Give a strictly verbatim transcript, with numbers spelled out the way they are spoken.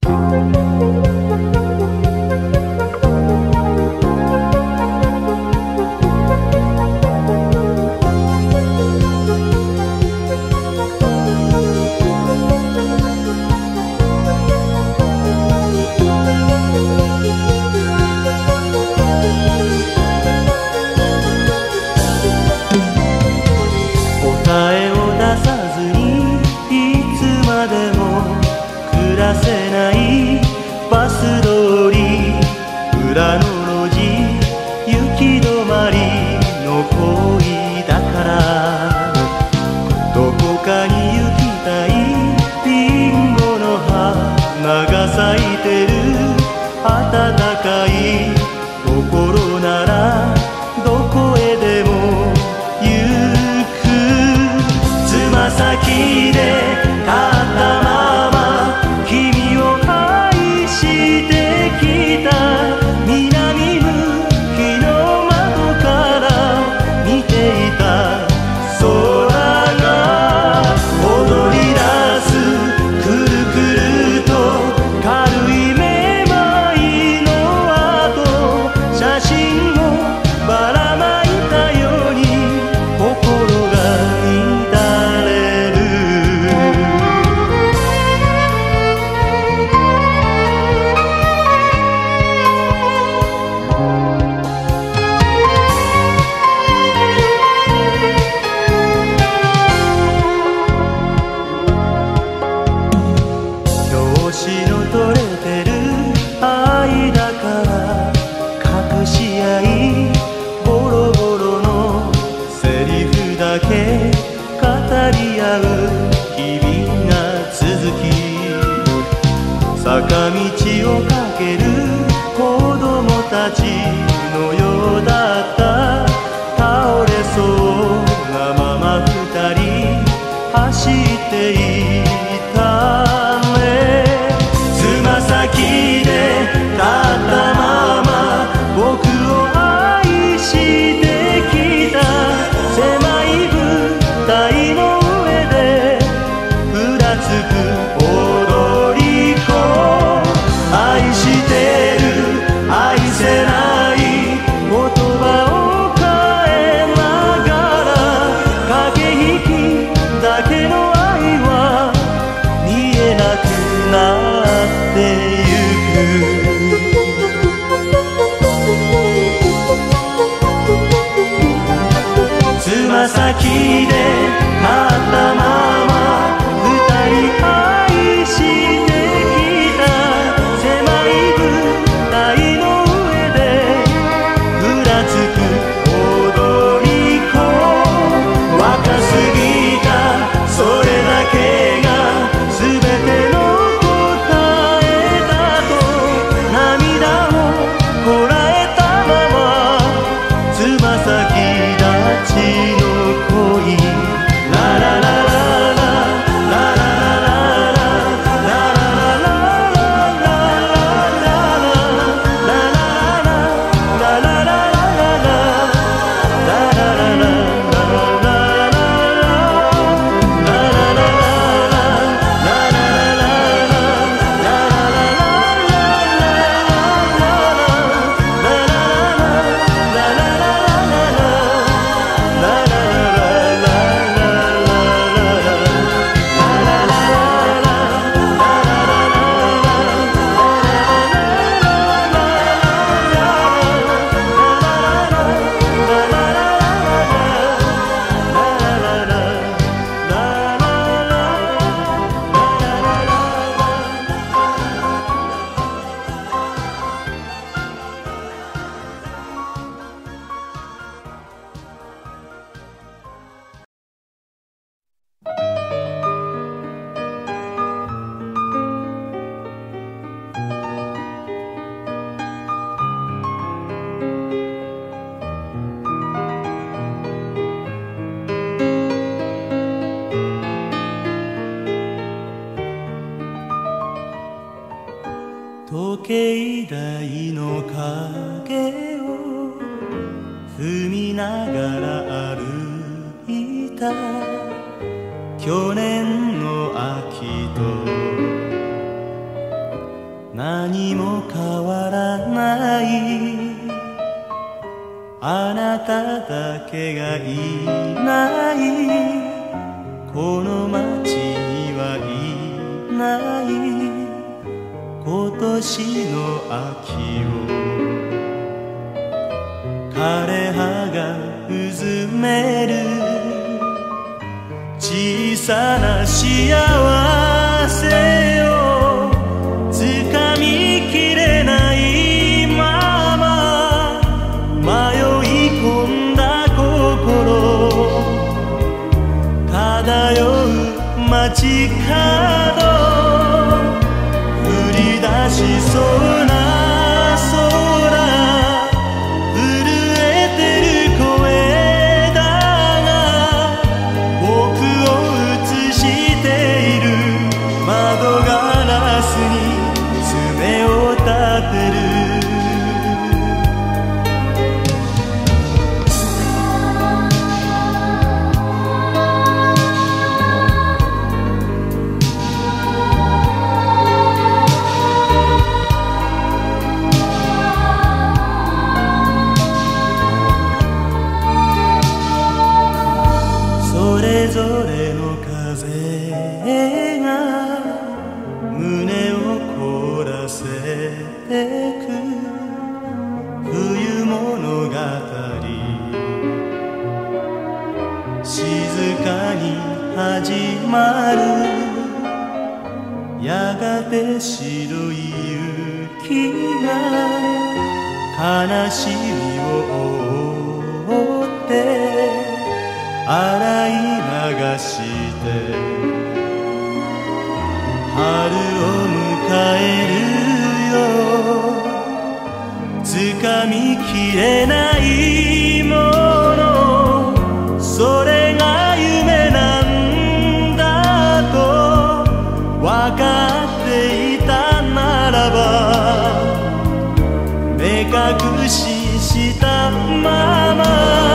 時計台の影を踏みながら歩いた去年の秋と何も変わらない、あなただけがいないこの街にはいない、今年の秋を枯葉がうずめる、小さな幸せを掴みきれないまま迷い込んだ心漂う街角、降り出しそうな空、震えてる声だが僕を映している窓ガラスに爪を立てる。それぞれの風が胸を凍らせてく冬物語、静かに始まる、やがて白い雪が悲しみを覆って洗い流して春を迎えるよ、掴みきれないもの、それが夢なんだと分かっていたならば、目隠ししたまま